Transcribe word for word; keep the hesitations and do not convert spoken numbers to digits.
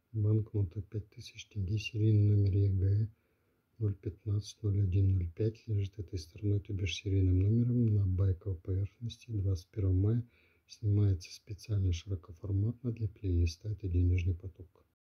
Банкнота пять тысяч тенге, серийный номер ЕГЭ ноль пятнадцать ноль один ноль пять, лежит этой стороной, то бишь серийным номером, на байковой поверхности. двадцать первого мая снимается специально широкоформатно для плейлиста. Это денежный поток.